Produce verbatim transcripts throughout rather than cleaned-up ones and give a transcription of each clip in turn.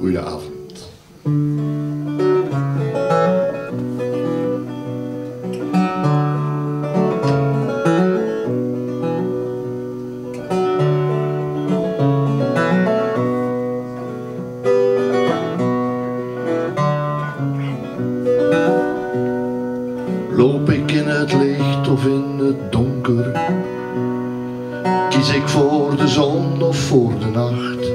goedenavond. Loop ik in het licht of in het donker? Kies ik voor de zon of voor de nacht?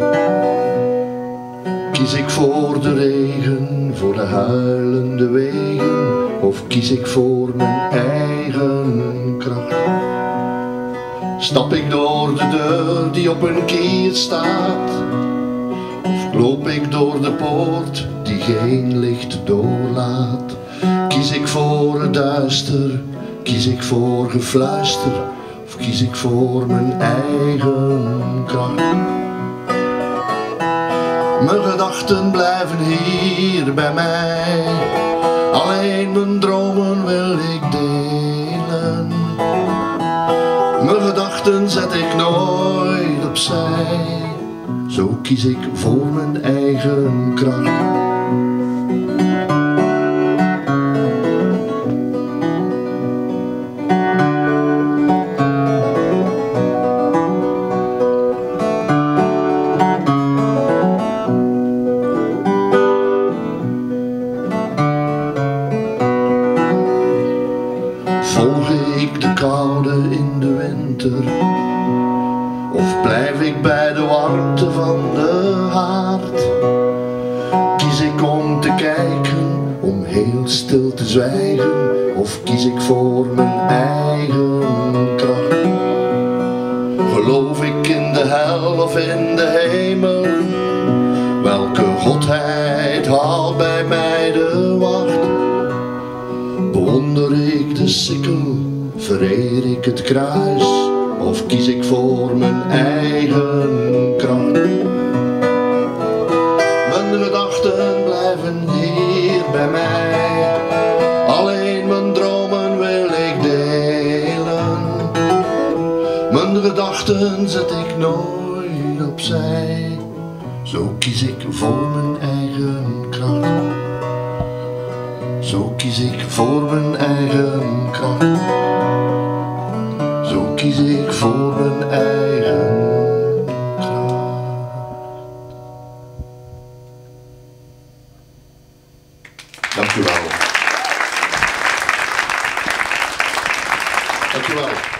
Kies ik voor de regen, voor de huilende wegen? Of kies ik voor mijn eigen kracht? Stap ik door de deur die op een kier staat? Of loop ik door de poort die geen licht doorlaat? Kies ik voor het duister, kies ik voor gefluister, of kies ik voor mijn eigen kracht? Mijn gedachten blijven hier bij mij, alleen mijn dromen wil ik delen. Mijn gedachten zet ik nooit opzij, zo kies ik voor mijn eigen kracht. Volg ik de koude in de winter, of blijf ik bij de warmte van de haard? Kies ik om te kijken, om heel stil te zwijgen, of kies ik voor mijn eigen kracht? Geloof ik in de hel of in de hemel? Welke godheid houdt bij mij de wacht? Bewonder ik de sikkel, vereer ik het kruis, of kies ik voor mijn eigen kracht? Mijn gedachten blijven hier bij mij, alleen mijn dromen wil ik delen. Mijn gedachten zet ik nooit opzij, zo kies ik voor mijn eigen kracht. Zo kies ik voor mijn eigen kracht. Zo kies ik voor mijn eigen kracht. Dank u wel. Dank u wel.